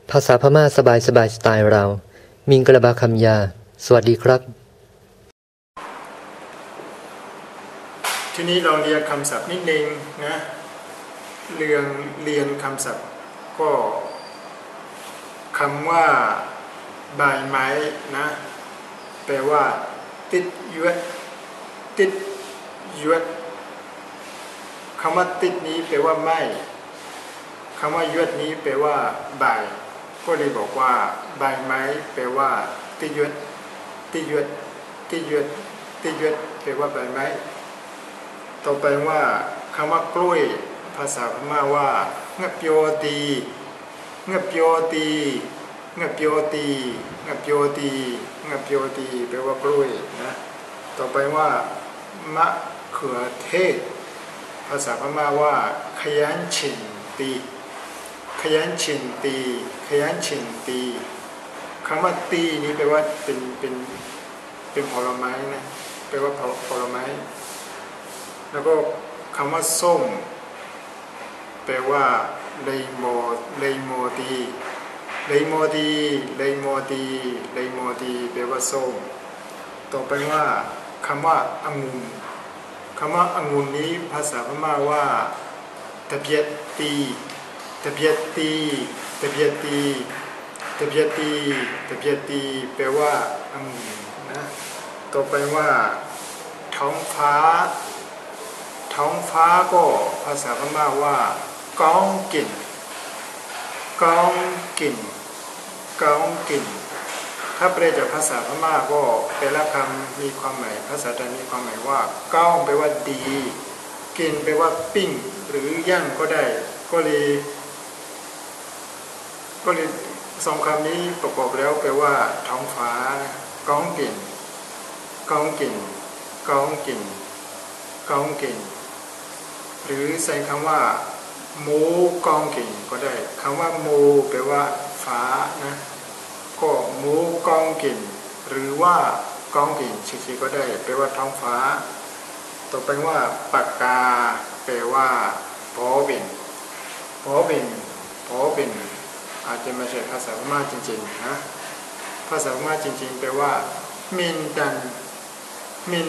ภาษาพม่าสบายสบายสไตล์เรามิงกระบาคำยาสวัสดีครับทีนี้เราเรียนคำศัพท์นิดนึงนะเรียนคำศัพท์ก็คำว่าใบไม้นะแปลว่าติดยวดติดยวดคำว่าติดนี้แปลว่าไม่คำว่ายวดนี้แปลว่าใบก็เลยบอกว่าใบไม้แปลว่าติดยวดติดยวดติดยวดติดยวดแปลว่าใบไม้ต่อไปว่าคำว่ากล้วยภาษาพม่าว่าเงเปียวตีเงเปียวตีเงเปียวตีเงเปียวตีเงเปียวตีแปลว่ากล้วยนะต่อไปว่ามะเขือเทศภาษาพม่าว่าขยันฉินตีขยันฉินตีขยันฉินตีคำว่าตีนี้แปลว่าเป็นผลไม้นะแปลว่าผลไม้แล้วก็คำว่าส้มแปลว่าเลยโมตีเลยโมตีเลยโมตีเลยโมตีแปลว่าส้มต่อไปว่าคำว่าองุ่นคำว่าองุ่นนี้ภาษาพม่าว่าตะเพียดตีตะเพียดตีตะเพียดตีตะเพียดตีตะเพียดตีแปลว่าองุ่นนะต่อไปว่าท้องฟ้าก็ภาษาพม่าว่าก้องกิ่นก้องกิ่นก้องกิ่นถ้าแปลจากภาษาพม่าก็แต่ละคำมีความหมายภาษาไทยมีความหมายว่าก้องแปลว่าดีกิ่นแปลว่าปิ้งหรือย่างก็ได้ก็เลยสองคำนี้ประกอบแล้วแปลว่าท้องฟ้าก้องกิ่นก้องกิ่นก้องกิ่นก้องกิ่นหรือใส่คำว่าโมกองกิ่งก็ได้คำว่าโมแปลว่าฟ้านะก็โมกองกิ่งหรือว่ากองกิ่งเฉยๆก็ได้แปลว่าท้องฟ้าต่อไปว่าปากกาแปลว่าพอบินอาจจะไม่ใช่ภาษาพม่าจริงๆนะภาษาพม่าจริงๆแปลว่ามินดันมิน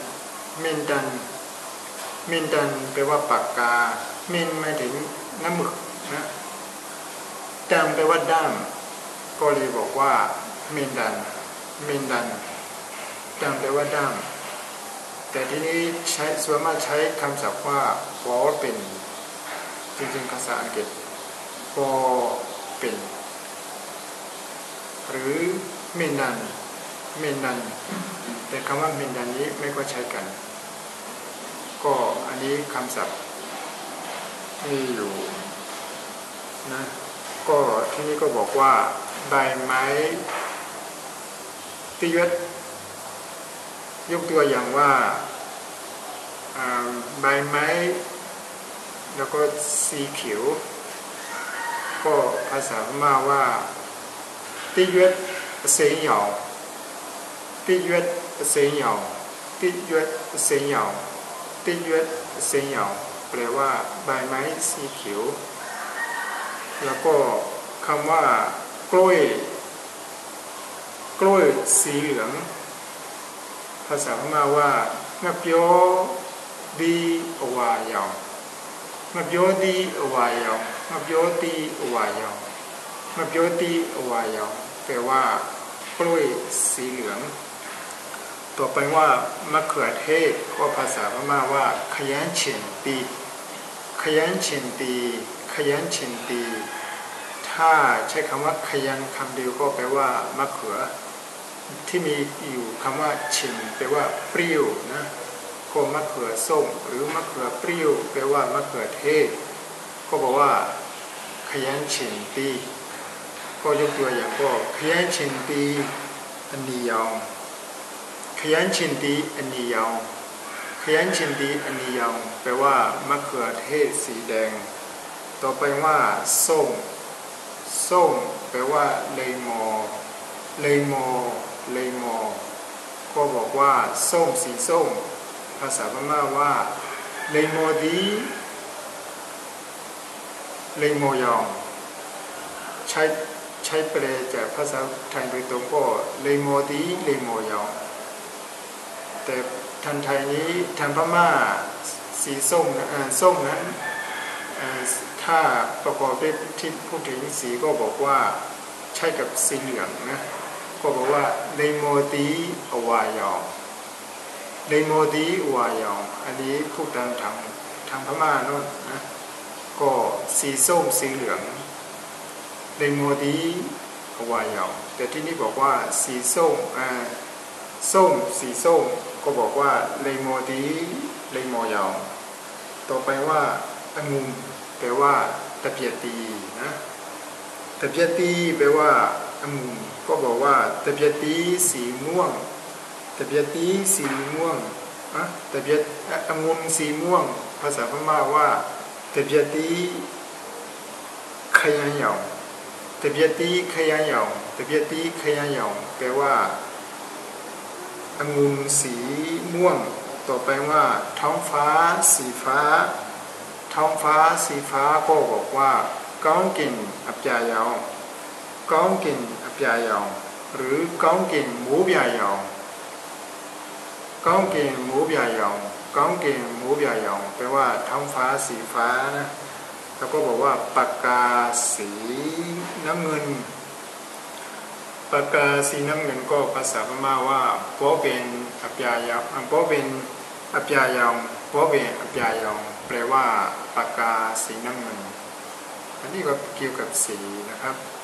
ดันแปลว่าปากกามินหมายถึงน้ำหมึกนะดันแปลว่าด้ามก็เลยบอกว่ามินดันดันแปลว่าด้ามแต่ที่นี้ส่วนมากใช้คำศัพท์ว่าฟอเป็นจริงๆภาษาอังกฤษฟอเป็นหรือมินดันแต่คำว่ามินดันนี้ไม่ค่อยใช้กันก็อันนี้คำศัพท์มีอยู่นะก็ที่นี้ก็บอกว่าใบไม้ติยศยกตัวอย่างว่าใบไม้แล้วก็สีเขียวก็ภาษาพม่าว่าติยศเสียงหยาติยศเสียงหยาติยศเสียงหยาติยศเสียงหยาแปลว่าใบไม้สีเขียวแล้วก็คำว่ากล้วยสีเหลืองภาษาพม่าว่างะเปียวดีอวายาวงะเปียวดีอวายาวงะเปียวดีอวายาวงะเปียวดีอวายาวแปลว่ากล้วยสีเหลืองต่อไปว่ามะเขือเทศก็ภาษาพม่าว่าขยันเฉียนตีถ้าใช้คำว่าขยันคำเดียวก็แปลว่ามะเขือที่มีอยู่คำว่าฉินแปลว่าเปรี้ยวนะก็มะเขือส้มหรือมะเขือเปรี้ยวแปลว่ามะเขือเทศก็บอกว่าขยันเฉียนตีก็ยกตัวอย่างก็ขยันเฉียนตีอันนี้ยาวขยันเฉียนตีอันนี้ยาวแปลว่ามะเขือเทศสีแดงต่อไปว่าส้มแปลว่าเลยมอก็บอกว่าส้มสีส้มภาษาพม่าว่าเลยมอดีเลยมอยองใช้ใช้แปลจากภาษาไทยโดยตรงก็เลยโมดีเลยโมยองแต่ทางไทยนี้ทางพม่าสีส้มส้มนั้นถ้าประกอบด้วยที่พูดถึงสีก็บอกว่าใช่กับสีเหลืองนะก็บอกว่าเลยโมดีอวายองเลยโมดีอวายองอันนี้พูดทางพม่าโน่นนะก็สีส้มสีเหลืองเลยโมดีอวายองแต่ที่นี่บอกว่าสีส้มสีส้มก็บอกว่าเลยโมดีเลยโมยองต่อไปว่าองุ่นแปลว่าตะเพียตีนะตะเพียตีแปลว่าองุ่นก็บอกว่าตะเพียตีสีม่วงตะเพียตีสีม่วงตะเพียองุ่นสีม่วงภาษาพม่าว่าตะเพียตีขยันหยองตะเพียตีขยันหยองตะเพียตีขยันหยองแปลว่าองุ่นสีม่วงต่อไปว่าท้องฟ้าสีฟ้าท้องฟ้าสีฟ้าก็บอกว่าก้องกิ่งอับยายองก้องกิ่งอับยายองหรือก้องกิ่งหมูบยายองก้องกิ่งหมูบยายองก้องกิ่งหมูบยายองแปลว่าท้องฟ้าสีฟ้านะแล้วก็บอกว่าปากกาสีน้ำเงินปากกาสีน้ำเงินก็ภาษาพม่าว่าโปเป็นอับยายองโปเป็นอับยายองโปเป็นอับยายองแปลว่าปากกาสีน้ำเงินอันนี้ก็เกี่ยวกับสีนะครับ